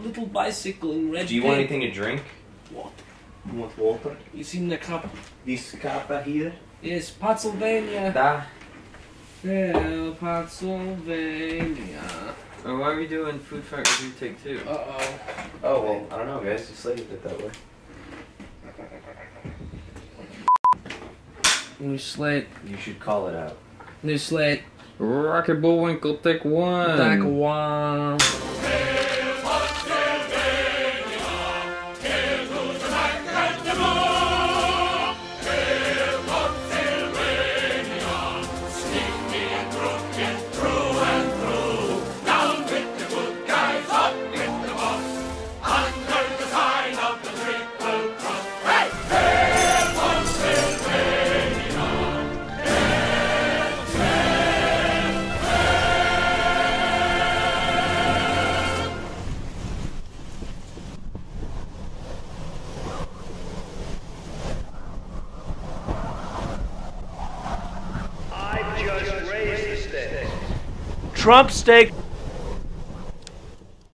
little bicycle in red. Do you want anything to drink? What? You want water? You seen the cup? This kappa here? Yes, Pennsylvania. Da. Yeah, Pennsylvania. Or why are we doing Food Fight Review Take 2? Uh-oh. Oh, well, I don't know, guys. Just leave it that way. New slate. You should call it out. New slate. Rocket Bullwinkle, take 1. Take 1. Trump steak.